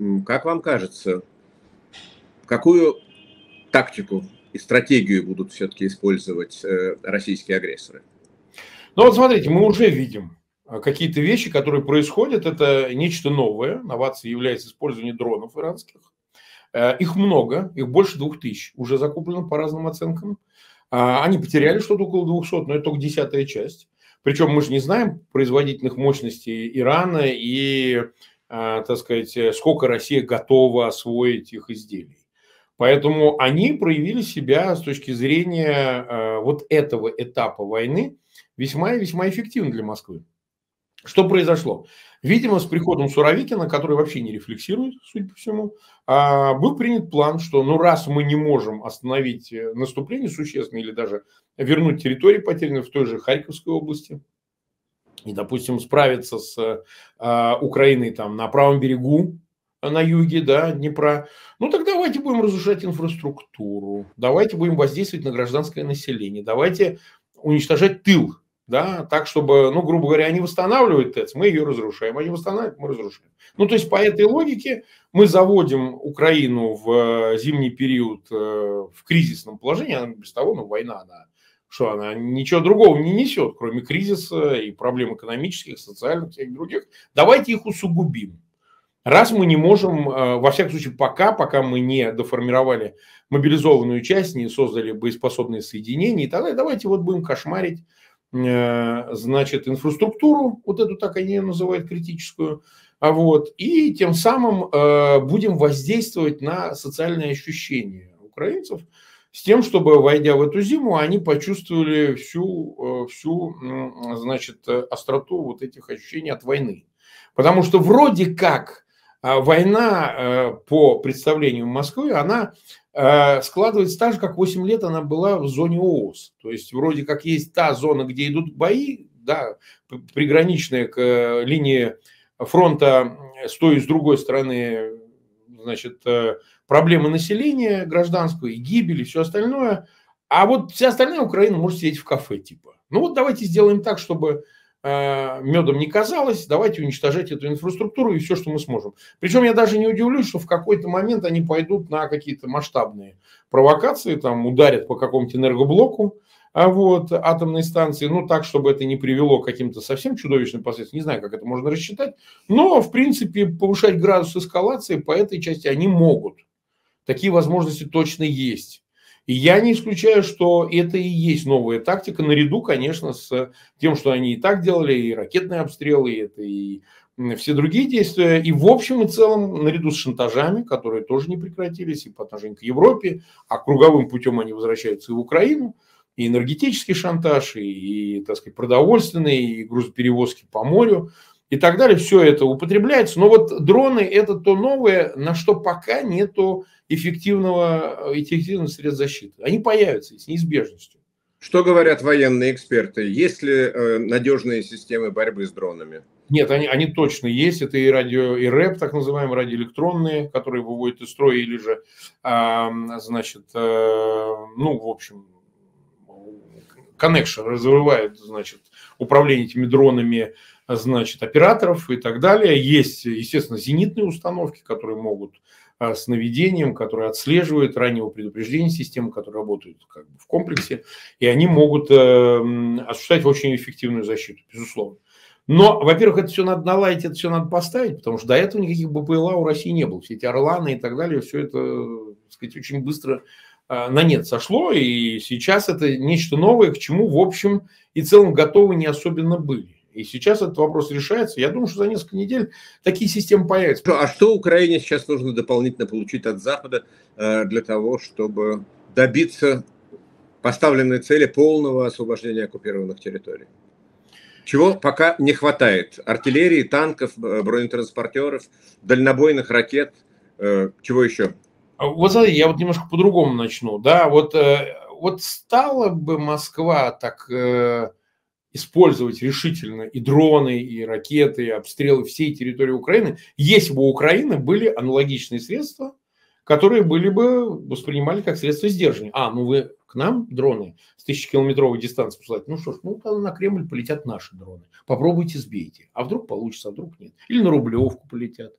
Как вам кажется, какую тактику и стратегию будут все-таки использовать российские агрессоры? Ну вот смотрите, мы уже видим какие-то вещи, которые происходят. Это нечто новое. Новацией является использование дронов иранских. Их много, их больше 2000 уже закуплено по разным оценкам. Они потеряли что-то около 200, но это только 10-я часть. Причем мы же не знаем производительных мощностей Ирана и, так сказать, сколько Россия готова освоить их изделий. Поэтому они проявили себя с точки зрения вот этого этапа войны весьма и весьма эффективно для Москвы. Что произошло? Видимо, с приходом Суровикина, который вообще не рефлексирует, судя по всему, был принят план, что ну раз мы не можем остановить наступление существенно или даже вернуть территории потерянные в той же Харьковской области и, допустим, справиться с Украиной там на правом берегу, на юге, да, Днепра, ну так давайте будем разрушать инфраструктуру, давайте будем воздействовать на гражданское население, давайте уничтожать тыл. Да, так, чтобы, ну, грубо говоря, они восстанавливают ТЭЦ, мы ее разрушаем, они восстанавливают, мы разрушаем. Ну, то есть, по этой логике мы заводим Украину в зимний период в кризисном положении, она без того, ну, война, она ничего другого не несет, кроме кризиса и проблем экономических, социальных, всяких других. Давайте их усугубим. Раз мы не можем, во всяком случае, пока мы не доформировали мобилизованную часть, не создали боеспособные соединения и так далее, давайте вот будем кошмарить, значит, инфраструктуру, вот эту так они ее называют, критическую, вот, и тем самым будем воздействовать на социальные ощущения украинцев с тем, чтобы, войдя в эту зиму, они почувствовали всю значит, остроту вот этих ощущений от войны. Потому что вроде как война, по представлению Москвы, она складывается так же, как 8 лет она была в зоне ООС. То есть вроде как есть та зона, где идут бои, да, приграничная к линии фронта с той и с другой стороны, значит, проблемы населения гражданского и гибели, все остальное. А вот вся остальная Украина может сидеть в кафе типа. Ну вот давайте сделаем так, чтобы медом не казалось, давайте уничтожать эту инфраструктуру и все, что мы сможем. Причем я даже не удивлюсь, что в какой-то момент они пойдут на какие-то масштабные провокации, там ударят по какому-то энергоблоку, вот, атомной станции, ну так, чтобы это не привело к каким-то совсем чудовищным последствиям, не знаю, как это можно рассчитать, но, в принципе, повышать градус эскалации по этой части они могут. Такие возможности точно есть. И я не исключаю, что это и есть новая тактика, наряду, конечно, с тем, что они и так делали, и ракетные обстрелы, и это и все другие действия. И в общем и целом, наряду с шантажами, которые тоже не прекратились и по отношению к Европе, а круговым путем они возвращаются и в Украину, и энергетический шантаж, и так сказать, продовольственные, и грузоперевозки по морю, и так далее. Все это употребляется. Но вот дроны – это то новое, на что пока нету эффективных средств защиты. Они появятся с неизбежностью. Что говорят военные эксперты? Есть ли надежные системы борьбы с дронами? Нет, они точно есть. Это и радио, и РЭП, так называемые, радиоэлектронные, которые выводят из строя, или же, значит, ну, в общем, connection разрывает, значит, управление этими дронами, значит, операторов и так далее. Есть, естественно, зенитные установки, которые могут с наведением, которые отслеживают раннего предупреждения системы, которые работают как бы в комплексе, и они могут осуществлять очень эффективную защиту, безусловно. Но, во-первых, это все надо наладить, это все надо поставить, потому что до этого никаких БПЛА у России не было. Все эти Орланы и так далее, все это, так сказать, очень быстро на нет сошло, и сейчас это нечто новое, к чему, в общем и целом, готовы не особенно были. И сейчас этот вопрос решается. Я думаю, что за несколько недель такие системы появятся. А что Украине сейчас нужно дополнительно получить от Запада для того, чтобы добиться поставленной цели полного освобождения оккупированных территорий? Чего пока не хватает? Артиллерии, танков, бронетранспортеров, дальнобойных ракет. Чего еще? Вот смотрите, я вот немножко по-другому начну. Да, вот стала бы Москва так использовать решительно и дроны, и ракеты, и обстрелы всей территории Украины, если бы у Украины были аналогичные средства, которые были бы воспринимали как средства сдерживания. Ну вы к нам дроны с 1000-километровой дистанции посылать? Ну что ж, ну на Кремль полетят наши дроны. Попробуйте, сбейте. А вдруг получится, а вдруг нет. Или на Рублевку полетят.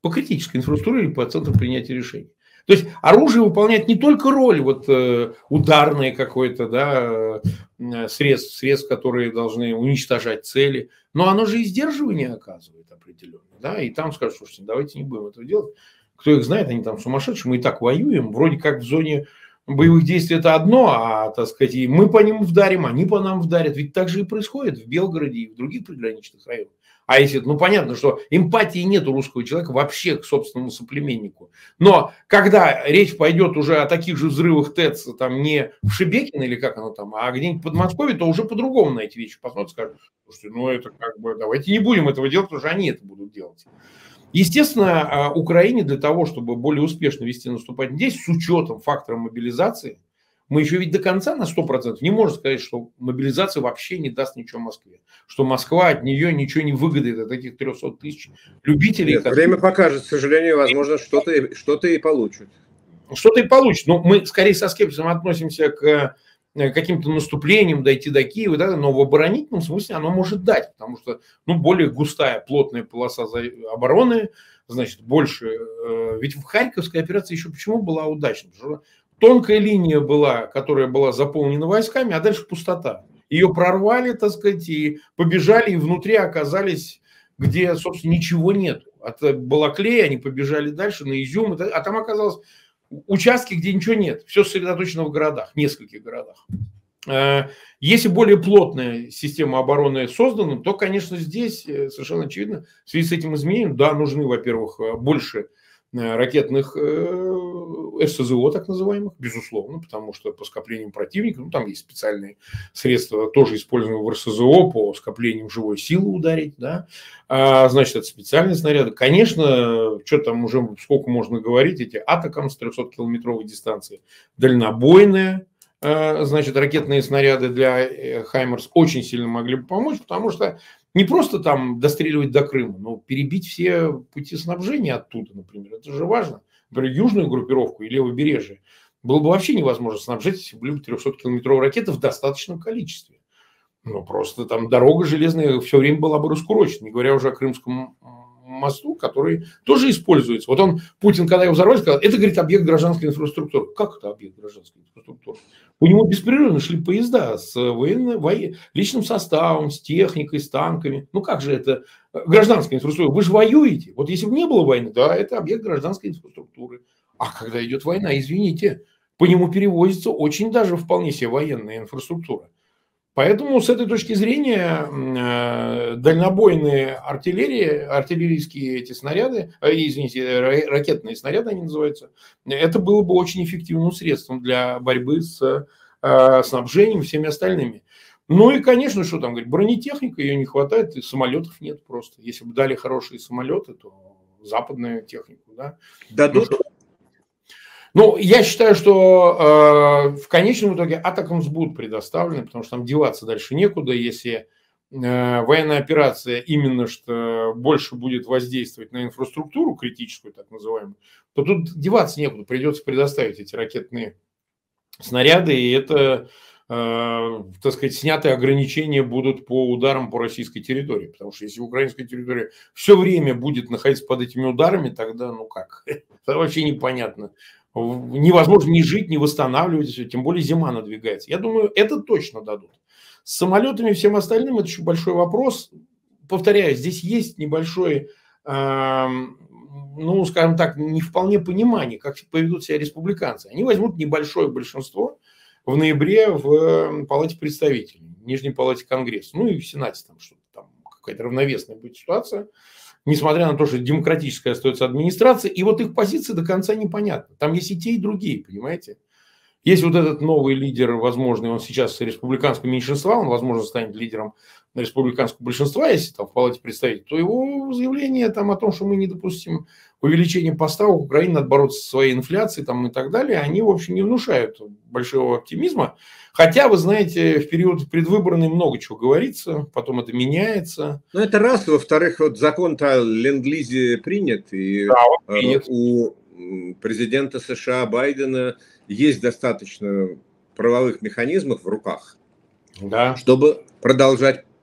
по критической инфраструктуре или по центру принятия решений. То есть оружие выполняет не только роль вот, ударное какое-то, да, средств, которые должны уничтожать цели, но оно же и сдерживание оказывает определенно. Да? И там скажут, слушайте, давайте не будем этого делать. Кто их знает, они там сумасшедшие, мы и так воюем. Вроде как в зоне боевых действий это одно, а, так сказать, и мы по ним вдарим, они по нам вдарят. Ведь так же и происходит в Белгороде и в других приграничных районах. А если, ну, понятно, что эмпатии нет у русского человека вообще к собственному соплеменнику. Но когда речь пойдет уже о таких же взрывах ТЭЦ, там не в Шебекино или как оно там, а где-нибудь в Подмосковье, то уже по-другому на эти вещи посмотрят, скажут, слушайте, ну, это как бы, давайте не будем этого делать, потому что они это будут делать. Естественно, Украине для того, чтобы более успешно вести наступательные действия, с учетом фактора мобилизации, мы еще ведь до конца на 100% не можем сказать, что мобилизация вообще не даст ничего Москве. Что Москва от нее ничего не выгодает, от таких 300 тысяч любителей. Нет, время покажет, к сожалению, возможно, что-то и получит. Что-то и получит. Но мы скорее со скепсисом относимся к каким-то наступлениям, дойти до Киева, да, но в оборонительном смысле оно может дать, потому что ну, более густая, плотная полоса обороны, значит, больше. Ведь в Харьковской операции еще почему была удачной? Потому что тонкая линия была, которая была заполнена войсками, а дальше пустота. Ее прорвали, так сказать, и побежали, и внутри оказались, где, собственно, ничего нет. От Балаклея они побежали дальше, на Изюм, а там оказалось участки, где ничего нет. Все сосредоточено в городах, нескольких городах. Если более плотная система обороны создана, то, конечно, здесь совершенно очевидно, в связи с этим изменением, да, нужны, во-первых, больше ракетных РСЗО, так называемых, безусловно, потому что по скоплениям противника, ну, там есть специальные средства, тоже используемые в РСЗО, по скоплениям живой силы ударить, да, значит, это специальные снаряды. Конечно, что там уже, сколько можно говорить, эти Атакам с 300-километровой дистанции, дальнобойные, значит, ракетные снаряды для Хаймерс очень сильно могли бы помочь, потому что не просто там достреливать до Крыма, но перебить все пути снабжения оттуда, например. Это же важно. Например, южную группировку и левобережье было бы вообще невозможно снабжать, если были бы 300-километровые ракеты в достаточном количестве. Ну, просто там дорога железная все время была бы раскурочена, не говоря уже о Крымском мосту, который тоже используется. Вот он, Путин, когда его взорвали, сказал, это, говорит, объект гражданской инфраструктуры. Как это объект гражданской инфраструктуры? У него беспрерывно шли поезда с личным составом, с техникой, с танками. Ну как же это гражданская инфраструктура? Вы же воюете. Вот если бы не было войны, да, это объект гражданской инфраструктуры. А когда идет война, извините, по нему перевозится очень даже вполне себе военная инфраструктура. Поэтому с этой точки зрения дальнобойные артиллерийские эти снаряды, извините, ракетные снаряды они называются, это было бы очень эффективным средством для борьбы с снабжением и всеми остальными. Ну и, конечно, что там говорить, бронетехника, ее не хватает, и самолетов нет просто. Если бы дали хорошие самолеты, то западную технику, да. Дадут? Ну, я считаю, что в конечном итоге Атакамс будут предоставлены, потому что там деваться дальше некуда. Если военная операция именно что больше будет воздействовать на инфраструктуру критическую, так называемую, то тут деваться некуда. Придется предоставить эти ракетные снаряды, и это, так сказать, снятые ограничения будут по ударам по российской территории. Потому что если украинская территория все время будет находиться под этими ударами, тогда ну как? Это вообще непонятно. Невозможно ни жить, ни восстанавливать, тем более зима надвигается. Я думаю, это точно дадут. С самолетами и всем остальным это еще большой вопрос. Повторяю, здесь есть небольшое, ну, скажем так, не вполне понимание, как поведут себя республиканцы. Они возьмут небольшое большинство в ноябре в Палате представителей, в Нижней Палате Конгресса, ну и в Сенате там что-то там, какая-то равновесная будет ситуация. Несмотря на то, что демократическая остается администрация, и вот их позиции до конца непонятны. Там есть и те, и другие, понимаете? Есть вот этот новый лидер, возможно, он сейчас республиканского меньшинства, он, возможно, станет лидером республиканского большинства, если там в Палате представителей, то его заявление там о том, что мы не допустим увеличения поставок, Украине надо бороться со своей инфляцией там, и так далее, они, в общем, не внушают большого оптимизма. Хотя, вы знаете, в период предвыборный много чего говорится, потом это меняется. Ну, это раз. Во-вторых, вот закон-то о ленд-лизе принят, и да, принят. У президента США Байдена есть достаточно правовых механизмов в руках, да, чтобы продолжать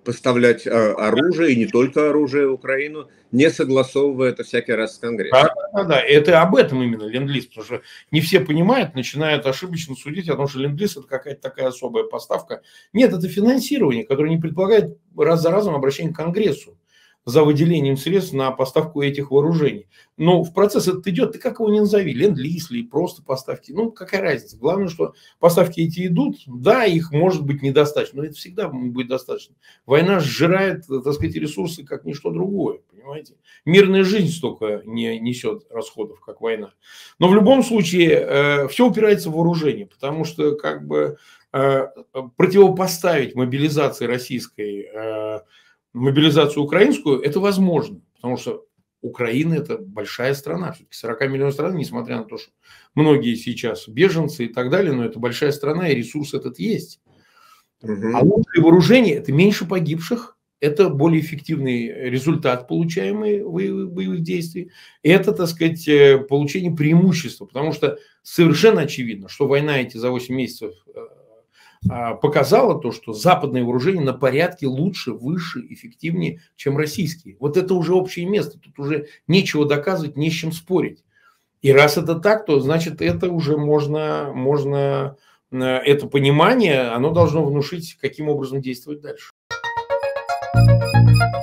поставлять оружие, и не только оружие в Украину, не согласовывая это всякий раз с Конгрессом. Да. Это об этом именно ленд-лиз, потому что не все понимают, начинают ошибочно судить о том, что ленд-лиз это какая-то такая особая поставка. Нет, это финансирование, которое не предполагает раз за разом обращение к Конгрессу за выделением средств на поставку этих вооружений. Но в процесс этот идет, ты как его не назови, ленд-лиз или просто поставки, ну какая разница. Главное, что поставки эти идут, да, их может быть недостаточно, но это всегда будет достаточно. Война сжирает, так сказать, ресурсы как ничто другое, понимаете. Мирная жизнь столько не несет расходов, как война. Но в любом случае все упирается в вооружение, потому что как бы противопоставить мобилизации российской мобилизацию украинскую, это возможно, потому что Украина – это большая страна, все-таки 40-миллионная страна, несмотря на то, что многие сейчас беженцы и так далее, но это большая страна, и ресурс этот есть. А лучшее вооружение – это меньше погибших, это более эффективный результат, получаемый боевых действий, это, так сказать, получение преимущества, потому что совершенно очевидно, что война эти за 8 месяцев показало то, что западные вооружения на порядке лучше, выше, эффективнее, чем российские. Вот это уже общее место, тут уже нечего доказывать, не с чем спорить. И раз это так, то значит это уже можно это понимание, оно должно внушить, каким образом действовать дальше.